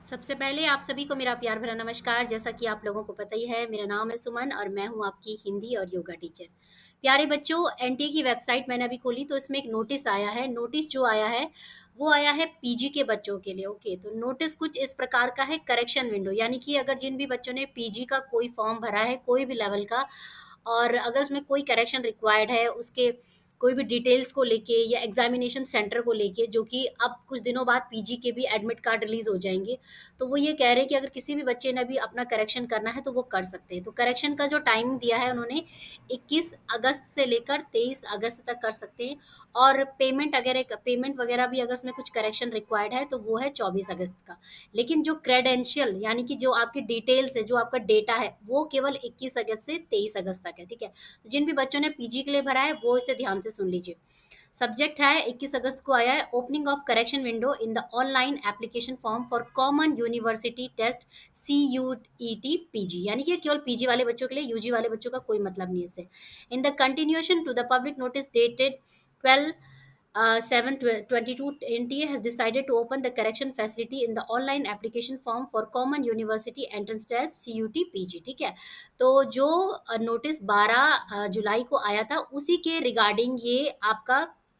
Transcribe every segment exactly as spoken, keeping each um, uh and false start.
सबसे पहले आप सभी को मेरा प्यार भरा नमस्कार। जैसा कि आप लोगों को पता ही है, मेरा नाम है सुमन और मैं हूँ आपकी हिंदी और योगा टीचर। प्यारे बच्चों, एनटीए की वेबसाइट मैंने अभी खोली तो इसमें एक नोटिस आया है। नोटिस जो आया है वो आया है पीजी के बच्चों के लिए। ओके, तो नोटिस कुछ इस प्रकार का है, करेक्शन विंडो, यानी कि अगर जिन भी बच्चों ने पीजी का कोई फॉर्म भरा है कोई भी लेवल का, और अगर उसमें कोई करेक्शन रिक्वायर्ड है, उसके कोई भी डिटेल्स को लेके या एग्जामिनेशन सेंटर को लेके, जो कि अब कुछ दिनों बाद पीजी के भी एडमिट कार्ड रिलीज हो जाएंगे, तो वो ये कह रहे हैं कि अगर किसी भी बच्चे ने भी अपना करेक्शन करना है तो वो कर सकते हैं। तो करेक्शन का जो टाइम दिया है उन्होंने, इक्कीस अगस्त से लेकर तेईस अगस्त तक कर सकते हैं। और पेमेंट अगर एक पेमेंट वगैरह भी अगर उसमें कुछ करेक्शन रिक्वायर्ड है तो वो है चौबीस अगस्त का। लेकिन जो क्रेडेंशियल यानी कि जो आपकी डिटेल्स है, जो आपका डेटा है, वो केवल इक्कीस अगस्त से तेईस अगस्त तक है। ठीक है, तो जिन भी बच्चों ने पीजी के लिए भरा है वो इसे ध्यान से सुन लीजिए। सब्जेक्ट है, इक्कीस अगस्त को आया है, opening of correction window in the online application form for common university test C U E T PG, यानी कि केवल पीजी वाले बच्चों के लिए, यूजी वाले बच्चों का कोई मतलब नहीं है इससे। In the continuation to the public notice dated twelve uh, seven twenty-two, N T A has decided to open the correction facility in the online application form for common university entrance test C U T P G। ठीक है, तो जो notice बारह जुलाई को आया था उसी के रिगार्डिंग ये आपका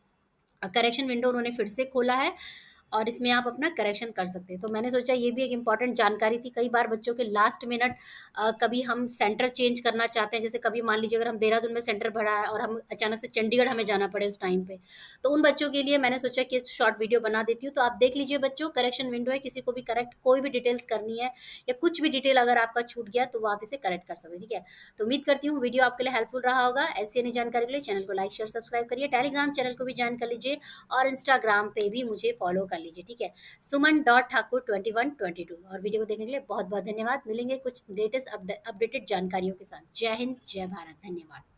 करेक्शन विंडो उन्होंने फिर से खोला है और इसमें आप अपना करेक्शन कर सकते हैं। तो मैंने सोचा ये भी एक इम्पॉर्टेंट जानकारी थी। कई बार बच्चों के लास्ट मिनट कभी हम सेंटर चेंज करना चाहते हैं, जैसे कभी मान लीजिए अगर हम देहरादून में सेंटर भरा है और हम अचानक से चंडीगढ़ हमें जाना पड़े उस टाइम पे, तो उन बच्चों के लिए मैंने सोचा कि शॉर्ट वीडियो बना देती हूँ। तो आप देख लीजिए बच्चों, करेक्शन विंडो है, किसी को भी करेक्ट कोई भी डिटेल्स करनी है या कुछ भी डिटेल अगर आपका छूट गया तो वो आप इसे करेक्ट कर सकते हैं। ठीक है, तो उम्मीद करती हूँ वीडियो आपके लिए हेल्पफुल रहा होगा। ऐसी अन्य जानकारी के लिए चैनल को लाइक शेयर सब्सक्राइब करिए, टेलीग्राम चैनल को भी ज्वाइन कर लीजिए और इंस्टाग्राम पे भी मुझे फॉलो कर लीजिए। ठीक है, Suman dot Thakur twenty one twenty two. और वीडियो को देखने के लिए बहुत बहुत धन्यवाद। मिलेंगे कुछ लेटेस्ट अपडेटेड जानकारियों के साथ। जय हिंद, जय भारत, धन्यवाद।